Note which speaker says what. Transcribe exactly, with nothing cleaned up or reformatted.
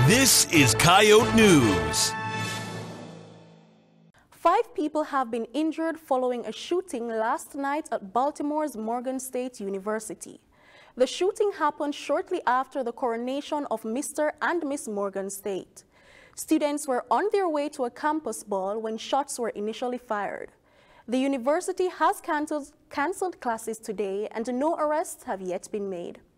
Speaker 1: This is Coyote News.
Speaker 2: Five people have been injured following a shooting last night at Baltimore's Morgan State University. The shooting happened shortly after the coronation of Mister and Miss Morgan State. Students were on their way to a campus ball when shots were initially fired. The university has canceled, canceled classes today and no arrests have yet been made.